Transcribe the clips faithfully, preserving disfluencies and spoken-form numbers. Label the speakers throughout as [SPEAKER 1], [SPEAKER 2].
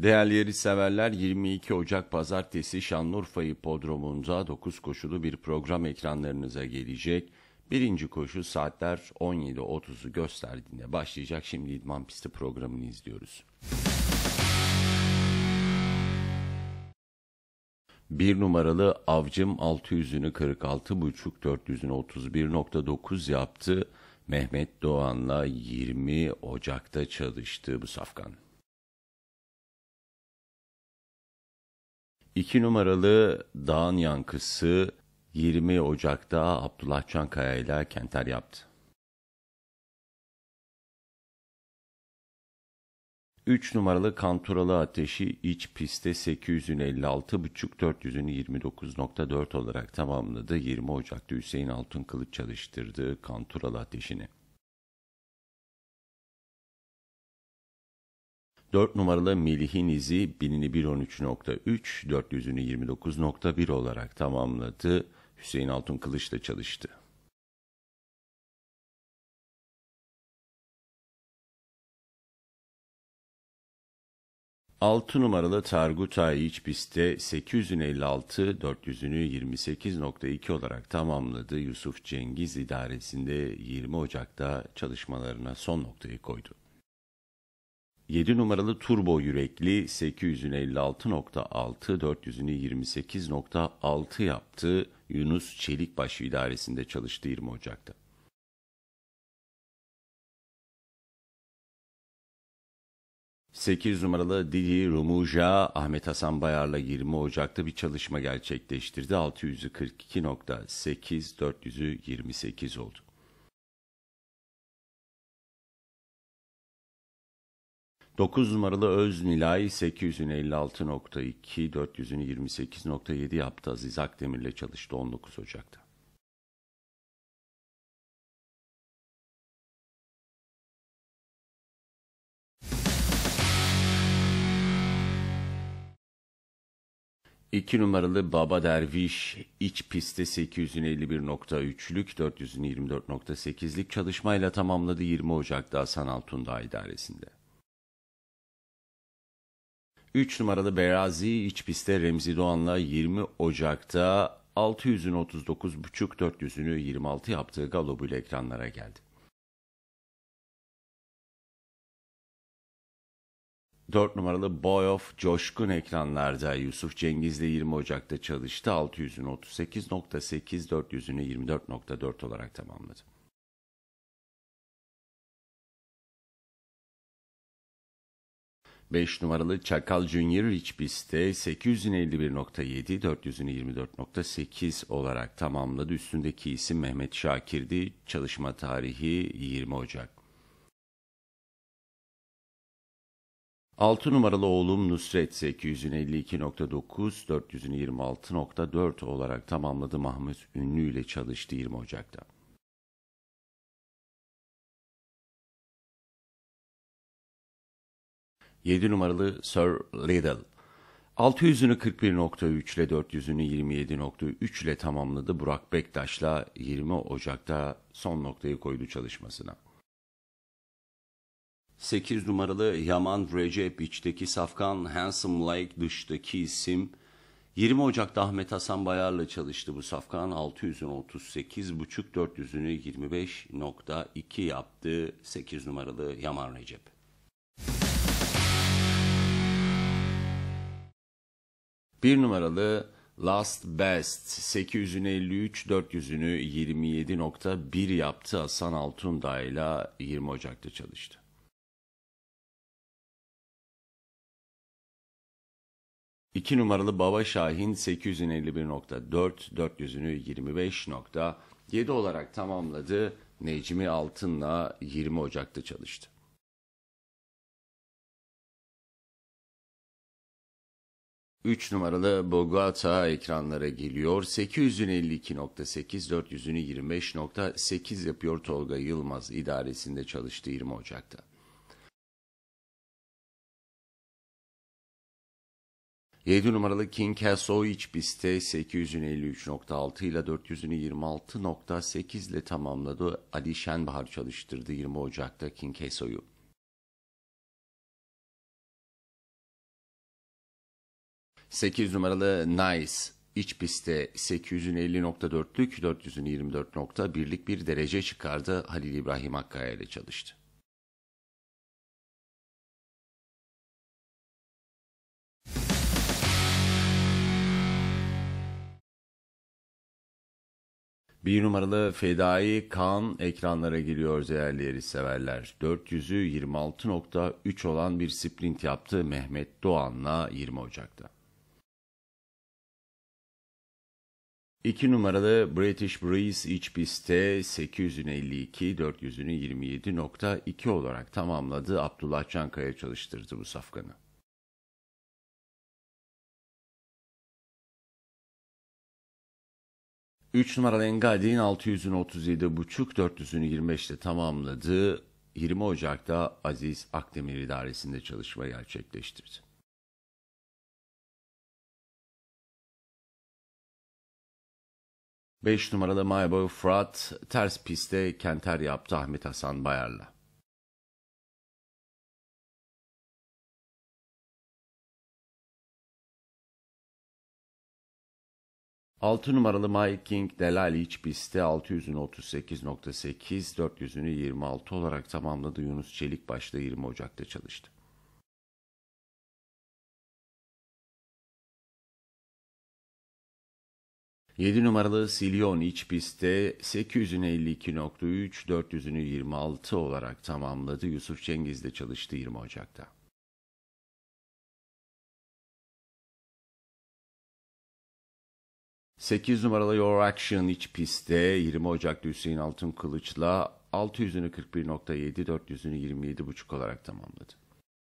[SPEAKER 1] Değerli yarışseverler, yirmi iki Ocak Pazartesi Şanlıurfa Hipodromu'nda dokuz koşulu bir program ekranlarınıza gelecek. Birinci koşu saatler on yedi otuzu gösterdiğinde başlayacak. Şimdi İdman Pisti programını izliyoruz. Bir numaralı Avcım altı yüzünü kırk altı buçuk, dört yüzünü otuz bir nokta dokuz yaptı. Mehmet Doğan'la yirmi Ocak'ta çalıştı bu safkan. İki numaralı Dağın Yankısı yirmi Ocak'ta Abdullah Çankaya ile Kenter yaptı. Üç numaralı Kanturalı Ateşi iç pistte sekiz yüzünü elli altı buçuk, dört yüzünü yirmi dokuz nokta dört olarak tamamladı. yirmi Ocak'ta Hüseyin Altınkılıç çalıştırdı Kanturalı Ateşi'ni. dört numaralı Melih'in izi binini bir on üç nokta üç, dört yüzünü yirmi dokuz nokta bir olarak tamamladı. Hüseyin Altınkılıç da çalıştı. altı numaralı Targutay iç pistte sekiz yüzünü elli altı, dört yüzünü yirmi sekiz nokta iki olarak tamamladı. Yusuf Cengiz idaresinde yirmi Ocak'ta çalışmalarına son noktayı koydu. yedi numaralı Turbo Yürekli sekiz yüzünü elli altı nokta altı, dört yüzünü yirmi sekiz nokta altı yaptı. Yunus Çelikbaş idaresinde çalıştı yirmi Ocak'ta. sekiz numaralı Didi Rumuja Ahmet Hasan Bayar'la yirmi Ocak'ta bir çalışma gerçekleştirdi. altı yüzü kırk iki nokta sekiz, dört yüzü yirmi sekiz oldu. dokuz numaralı Öz Nilay sekiz yüzünü elli altı nokta iki, dört yüzünü yirmi sekiz nokta yedi yaptı. Aziz Akdemir'le çalıştı on dokuz Ocak'ta. iki numaralı Baba Derviş iç pistte sekiz yüzünü elli bir nokta üçlük, dört yüzünü yirmi dört nokta sekizlik çalışmayla tamamladı yirmi Ocak'ta Hasan Altundağ idaresinde. üç numaralı Berazi iç pistte Remzi Doğan'la yirmi Ocak'ta altı yüzünü otuz dokuz buçuk, dört yüzünü yirmi altı yaptığı galobuyla ekranlara geldi. dört numaralı Boy of Coşkun ekranlarda Yusuf Cengiz'le yirmi Ocak'ta çalıştı. altı yüzünü otuz sekiz nokta sekiz, dört yüzünü yirmi dört nokta dört olarak tamamladı. beş numaralı Çakal Junior iç pistte sekiz yüzünü elli bir nokta yedi, dört yüzünü yirmi dört nokta sekiz olarak tamamladı. Üstündeki isim Mehmet Şakir'di. Çalışma tarihi yirmi Ocak. altı numaralı oğlum Nusret sekiz yüzünü elli iki nokta dokuz, dört yüzünü yirmi altı nokta dört olarak tamamladı. Mahmut Ünlü ile çalıştı yirmi Ocak'ta. yedi numaralı Sir Liddell altı yüzünü kırk bir nokta üç ile dört yüzünü yirmi yedi nokta üç ile tamamladı. Burak Bektaş'la yirmi Ocak'ta son noktayı koydu çalışmasına. sekiz numaralı Yaman Recep içteki safkan, Handsome Lake dıştaki isim. yirmi Ocak'ta Ahmet Hasan Bayar'la çalıştı bu safkan. altı yüzünü otuz sekiz buçuk, dört yüzünü yirmi beş nokta iki yaptı. sekiz numaralı Yaman Recep. bir numaralı Last Best sekiz yüzünü elli üç, dört yüzünü yirmi yedi nokta bir yaptı. Hasan Altundağ ile yirmi Ocak'ta çalıştı. iki numaralı Baba Şahin sekiz yüzünü elli bir nokta dört, dört yüzünü yirmi beş nokta yedi olarak tamamladı. Necmi Altın'la yirmi Ocak'ta çalıştı. üç numaralı Bogota ekranlara geliyor. sekiz yüzünü elli iki nokta sekiz, dört yüzünü yirmi beş nokta sekiz yapıyor. Tolga Yılmaz idaresinde çalıştı yirmi Ocak'ta. yedi numaralı King Castle iç pistte sekiz yüzünü elli üç nokta altı ile dört yüzünü yirmi altı nokta sekiz ile tamamladı. Ali Şenbahar çalıştırdı yirmi Ocak'ta King Castle'yu. sekiz numaralı Nice iç pistte sekiz yüz elli nokta dörtlük dört yüz yirmi dört nokta birlik bir derece çıkardı. Halil İbrahim Akkaya ile çalıştı. Bir numaralı Fedai Kaan ekranlara giriyor değerli yarış severler. dört yüzü yirmi altı nokta üç olan bir sprint yaptı Mehmet Doğan'la yirmi Ocak'ta. iki numaralı British Breeze iç pistte sekiz yüz elli iki dört yüz yirmi yedi nokta iki olarak tamamladı. Abdullah Çankaya çalıştırdı bu safkanı. üç numaralı Engadin altı yüz otuz yedi buçuk dört yüz yirmi beşte tamamladı. yirmi Ocak'ta Aziz Akdemir idaresinde çalışma gerçekleştirdi. beş numaralı My Boy Fırat ters pistte kenter yaptı Ahmet Hasan Bayar'la. altı numaralı Mike King Delali iç pistte altı yüz otuz sekiz nokta sekiz dört yüz yirmi altı olarak tamamladı. Yunus Çelik başta yirmi Ocak'ta çalıştı. yedi numaralı Silyon iç pistte sekiz yüz elli iki nokta üç dört yüz yirmi altı olarak tamamladı. Yusuf Cengiz de çalıştı yirmi Ocak'ta. sekiz numaralı Your Action iç pistte yirmi Ocak'ta Hüseyin Altın Kılıç'la altı yüz kırk bir nokta yedi dört yüz yirmi yedi buçuk olarak tamamladı.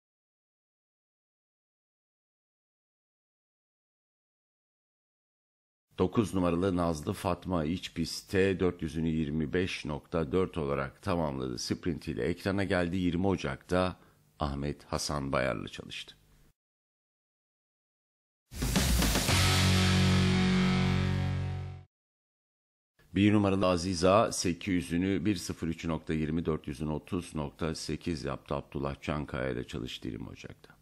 [SPEAKER 1] dokuz numaralı Nazlı Fatma iç pistte dört yüz yirmi beş nokta dört olarak tamamladı. Sprint ile ekrana geldi. yirmi Ocak'ta Ahmet Hasan Bayar'la çalıştı. Bir numaralı Aziza sekiz yüzünü bir sıfır üç nokta yirmi dört yüz otuz nokta sekiz yaptı. Abdullah Çankaya ile çalıştı yirmi Ocak'ta.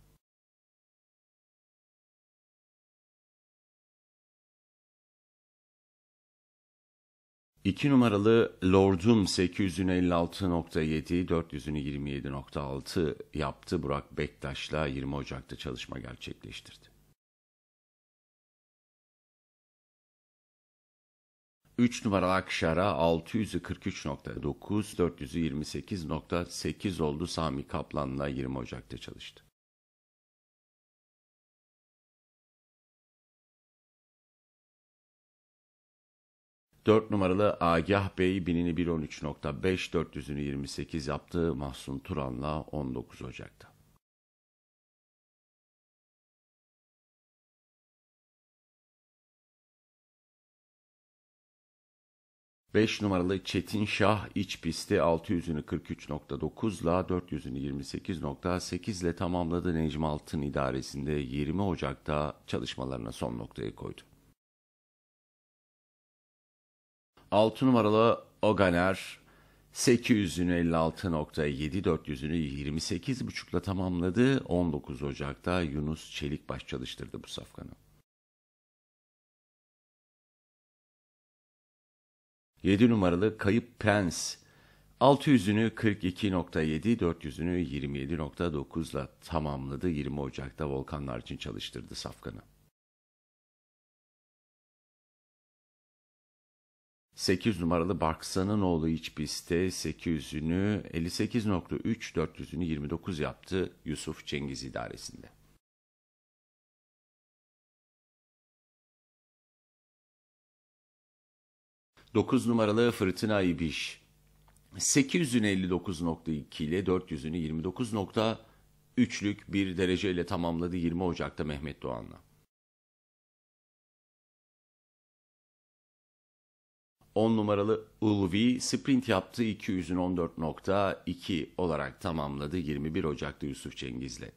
[SPEAKER 1] iki numaralı Lord'um sekiz yüz elli altı nokta yedi dört yüz yirmi yedi nokta altı yaptı. Burak Bektaş'la yirmi Ocak'ta çalışma gerçekleştirdi. üç numaralı Akşar'a altı yüz kırk üç nokta dokuz dört yüz yirmi sekiz nokta sekiz oldu. Sami Kaplan'la yirmi Ocak'ta çalıştı. dört numaralı Agah Bey binini bir on üç nokta beş dört yüz yirmi sekiz yaptı. Mahsun Turan'la on dokuz Ocak'ta. beş numaralı Çetin Şah iç pisti altı yüz kırk üç nokta dokuz ile dört yüz yirmi sekiz nokta sekiz ile tamamladı. Necmi Altın idaresinde yirmi Ocak'ta çalışmalarına son noktayı koydu. altı numaralı Oganer sekiz yüz elli altı nokta yedi dört yüz yirmi sekiz buçuk ile tamamladı. on dokuz Ocak'ta Yunus Çelikbaş çalıştırdı bu safkanı. yedi numaralı Kayıp Prens altı yüzünü kırk iki nokta yedi dört yüzünü yirmi yedi nokta dokuz ile tamamladı. yirmi Ocak'ta Volkanlar için çalıştırdı safkanı. sekiz numaralı Barksan'ın oğlu iç pistte sekiz yüzünü elli sekiz nokta üç dört yüzünü yirmi dokuz yaptı Yusuf Cengiz idaresinde. dokuz numaralı Fırtına İbiş sekiz yüz elli dokuz nokta iki ile dört yüz yirmi dokuz nokta üçlük bir dereceyle tamamladı yirmi Ocak'ta Mehmet Doğan'la. on numaralı Ulvi sprint yaptı iki yüz on dört nokta iki olarak tamamladı yirmi bir Ocak'ta Yusuf Cengiz'le.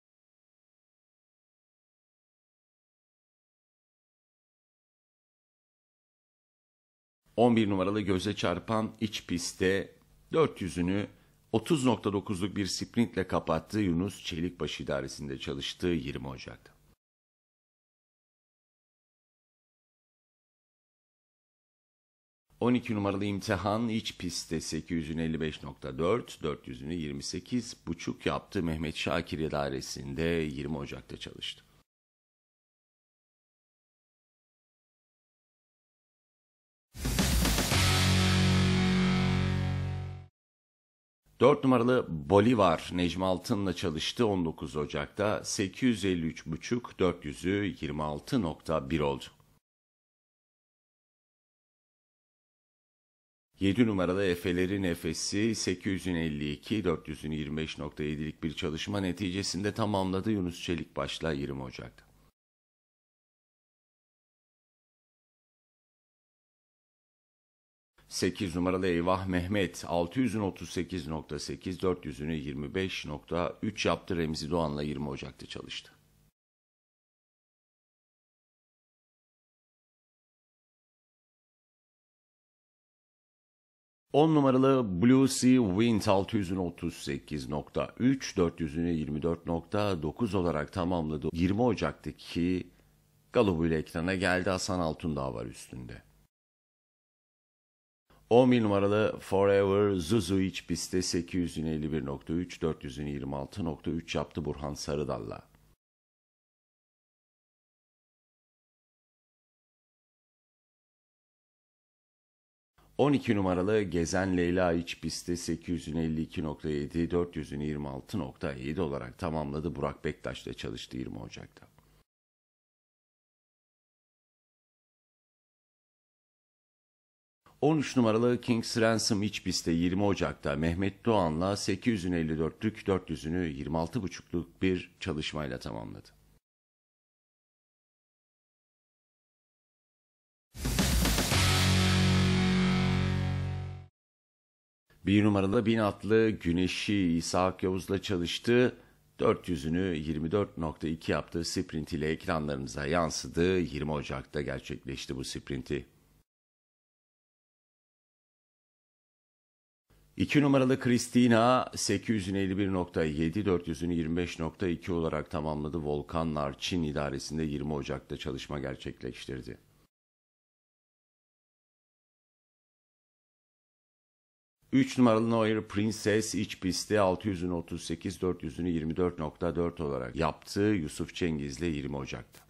[SPEAKER 1] on bir numaralı Göze Çarpan iç pistte dört yüzünü otuz nokta dokuzluk bir sprintle kapattı. Yunus Çelikbaş idaresinde çalıştı yirmi Ocak'ta. on iki numaralı imtihan iç pistte sekiz yüz elli beş nokta dört, dört yüzünü yirmi sekiz buçuk yaptı. Mehmet Şakir idaresinde yirmi Ocak'ta çalıştı. dört numaralı Bolivar Necmi Altın'la çalıştı on dokuz Ocak'ta sekiz yüz elli üç buçuk, dört yüzü yirmi altı nokta bir oldu. yedi numaralı Efe'lerin Efe'si sekiz yüz elli iki, dört yüz yirmi beş nokta yedilik bir çalışma neticesinde tamamladı Yunus Çelikbaş'la yirmi Ocak'ta. sekiz numaralı Eyvah Mehmet altı yüzün otuz sekiz nokta sekiz, dört yüzünü yirmi beş nokta üç yaptı. Remzi Doğan'la yirmi Ocak'ta çalıştı. on numaralı Blue Sea Wind altı yüzün otuz sekiz nokta üç, dört yüzünü yirmi dört nokta dokuz olarak tamamladı. yirmi Ocak'taki galobuyla ekrana geldi. Hasan Altundağ var üstünde. on bir numaralı Forever Zuzu iç pistte sekiz yüz elli bir nokta üç, dört yüz yirmi altı nokta üç yaptı Burhan Sarıdal'la. on iki numaralı Gezen Leyla iç pistte sekiz yüz elli iki nokta yedi, dört yüz yirmi altı nokta yedi olarak tamamladı. Burak Bektaş'la çalıştı yirmi Ocak'ta. on üç numaralı King's Ransom iç pistte yirmi Ocak'ta Mehmet Doğan'la sekiz yüz elli dörtlük, dört yüzünü yirmi altı buçukluk bir çalışmayla tamamladı. Bir numaralı bin atlı Güneşi İsa Yavuz'la çalıştı. dört yüzünü yirmi dört nokta iki yaptığı sprint ile ekranlarınıza yansıdı. yirmi Ocak'ta gerçekleşti bu sprinti. iki numaralı Christina sekiz yüz elli bir nokta yedi, dört yüzünü yirmi beş nokta iki olarak tamamladı. Volkan Narçin idaresinde yirmi Ocak'ta çalışma gerçekleştirdi. üç numaralı Noir Princess iç pistte altı yüzünü otuz sekiz, dört yüzünü yirmi dört nokta dört olarak yaptı. Yusuf Cengiz'le yirmi Ocak'ta.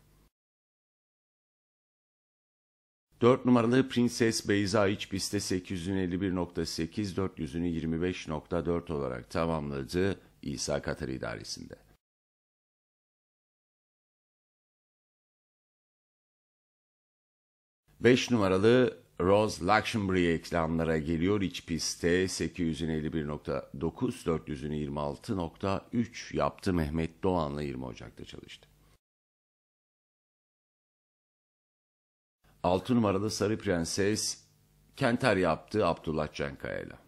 [SPEAKER 1] dört numaralı Princess Beyza iç pistte sekiz yüz elli bir nokta sekiz, dört yüzünü yirmi beş nokta dört olarak tamamladı İsa Katar idaresinde. beş numaralı Rose Lakshmbury ekranlara geliyor. İç pistte sekiz yüz elli bir nokta dokuz, dört yüzünü yirmi altı nokta üç yaptı. Mehmet Doğan'la yirmi Ocak'ta çalıştı. altı numaralı Sarı Prenses Kenter yaptı Abdullah Cankaya'yla.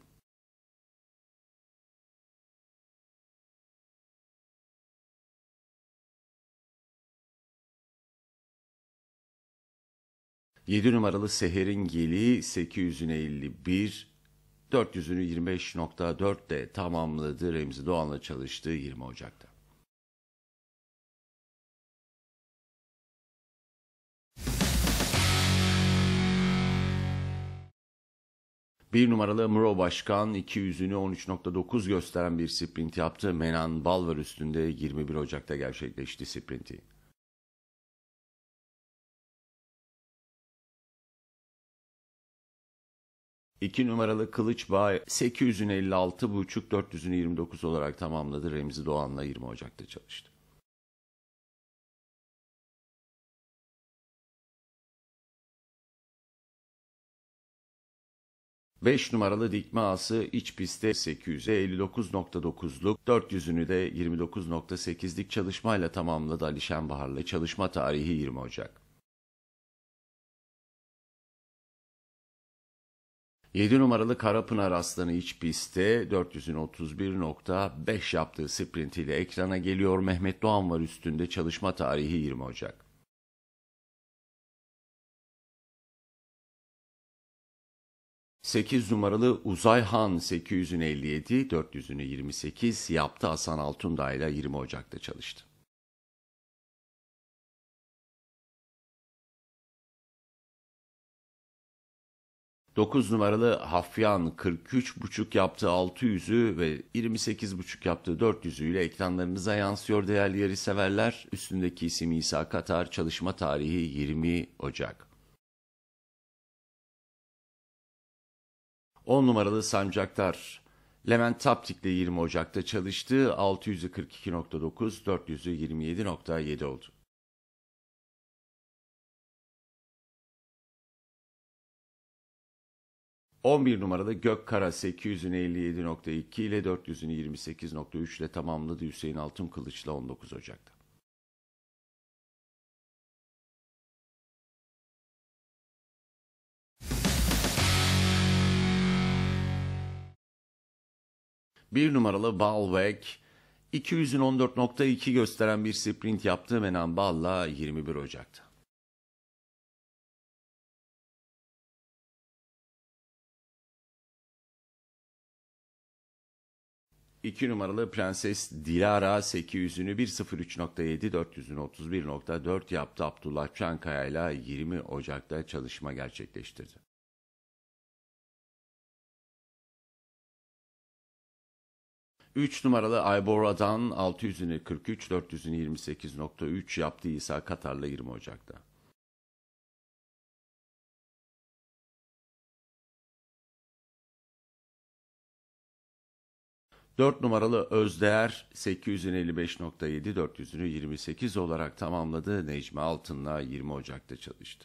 [SPEAKER 1] yedi numaralı Seher'in Geli sekiz yüz elli bir, dört yüzünü yirmi beş nokta dört de tamamladı. Remzi Doğan'la çalıştığı yirmi Ocak'ta. bir numaralı Muro Başkan iki yüzünü on üç nokta dokuz gösteren bir sprint yaptı. Menan Balvar üstünde yirmi bir Ocak'ta gerçekleşti sprinti. iki numaralı Kılıçbağ sekiz yüz elli altı buçuk, dört yüz yirmi dokuz olarak tamamladı. Remzi Doğan'la yirmi Ocak'ta çalıştı. beş numaralı Dikme Ası iç pistte sekiz yüz elli dokuz nokta dokuzluk, dört yüzünü de yirmi dokuz nokta sekizlik çalışmayla tamamladı. Alişen Bahar'la çalışma tarihi yirmi Ocak. yedi numaralı Karapınar Aslanı iç pistte dört yüz otuz bir nokta beş yaptığı sprintiyle ekrana geliyor. Mehmet Doğan var üstünde çalışma tarihi yirmi Ocak. sekiz numaralı Uzayhan sekiz yüz elli yedi, dört yüzünü yirmi sekiz yaptı. Hasan Altundağ ile yirmi Ocak'ta çalıştı. dokuz numaralı Hafyan kırk üç buçuk yaptığı altı yüzü ve yirmi sekiz buçuk yaptığı dört yüzüyle ekranlarınıza yansıyor değerli yarışseverler. Üstündeki isim İsa Katar, çalışma tarihi yirmi Ocak. on numaralı Sancaktar, Levent Taptik'le yirmi Ocak'ta çalıştı. altı yüzü kırk iki nokta dokuz, dört yüzü yirmi yedi nokta yedi oldu. on bir numaralı Gökkara sekiz yüzünü elli yedi nokta iki ile dört yüzünü yirmi sekiz nokta üç ile tamamladı Hüseyin Altınkılıç'la on dokuz Ocak'ta. bir numaralı Balweg, iki yüzün on dört nokta iki gösteren bir sprint yaptı Menan Bal'la yirmi bir Ocak'ta. iki numaralı Prenses Dilara sekiz yüzünü bir sıfır üç nokta yedi, dört yüzünü otuz bir nokta dört yaptı. Abdullah Çankaya ile yirmi Ocak'ta çalışma gerçekleştirdi. üç numaralı Aybora'dan altı yüzünü kırk üç, dört yüzünü yirmi sekiz nokta üç yaptı İsa Katar'la yirmi Ocak'ta. dört numaralı Özdeğer sekiz yüzünü elli beş nokta yedi, dört yüzünü yirmi sekiz olarak tamamladı. Necmi Altın'la yirmi Ocak'ta çalıştı.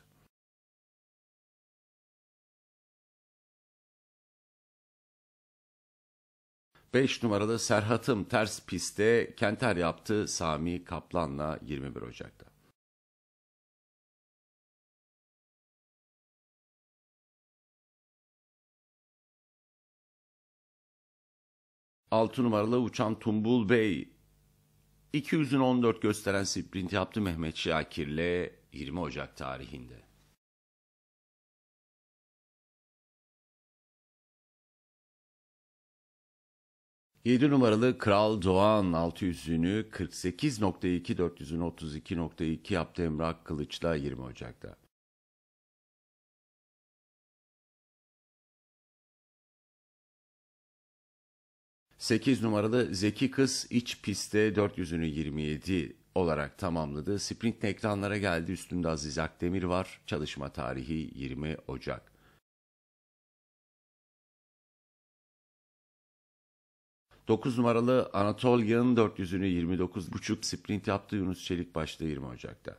[SPEAKER 1] beş numaralı Serhat'ım ters pistte Kenter yaptı Sami Kaplan'la yirmi bir Ocak'ta. altı numaralı Uçan Tumbul Bey iki yüzün on dört gösteren sprint yaptı Mehmet Şakir'le yirmi Ocak tarihinde. yedi numaralı Kral Doğan altı yüzünü kırk sekiz nokta iki, dört yüzünü otuz iki nokta iki yaptı Emrah Kılıç'la yirmi Ocak'ta. sekiz numaralı Zeki Kız iç pistte dört yüzünü yirmi yedi olarak tamamladı. Sprint ekranlara geldi. Üstünde Aziz Akdemir var. Çalışma tarihi yirmi Ocak. dokuz numaralı Anatolia'nın dört yüzünü yirmi dokuz buçuk sprint yaptı Yunus Çelik başta yirmi Ocak'ta.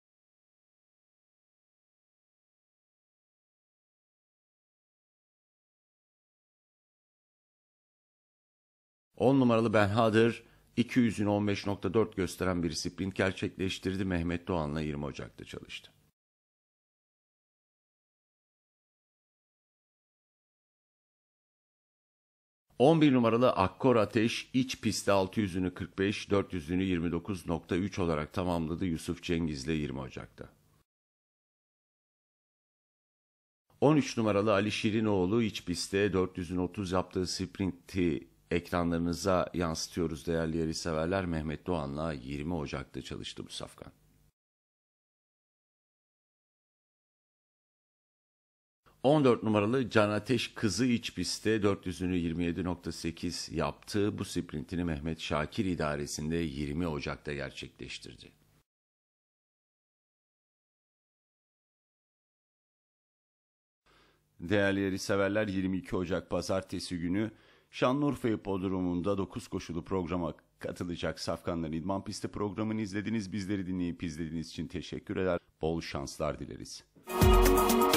[SPEAKER 1] on numaralı Benhadır iki yüzünü on beş nokta dört gösteren bir sprint gerçekleştirdi. Mehmet Doğan'la yirmi Ocak'ta çalıştı. on bir numaralı Akkor Ateş iç pistte altı yüzünü kırk beş, dört yüzünü yirmi dokuz nokta üç olarak tamamladı Yusuf Cengiz'le yirmi Ocak'ta. on üç numaralı Ali Şirinoğlu iç pistte dört yüzün otuz yaptığı sprinti ekranlarınıza yansıtıyoruz değerli yarışseverler. Mehmet Doğan'la yirmi Ocak'ta çalıştı bu safkan. on dört numaralı Can Ateş Kızı iç pistte dört yüzünü yirmi yedi nokta sekiz yaptı. Bu sprintini Mehmet Şakir idaresinde yirmi Ocak'ta gerçekleştirdi. Değerli yarışseverler, yirmi iki Ocak Pazartesi günü Şanlıurfa Hipodromu'nda dokuz koşulu programa katılacak Safkanların İdman Pisti programını izlediniz. Bizleri dinleyip izlediğiniz için teşekkür eder. Bol şanslar dileriz.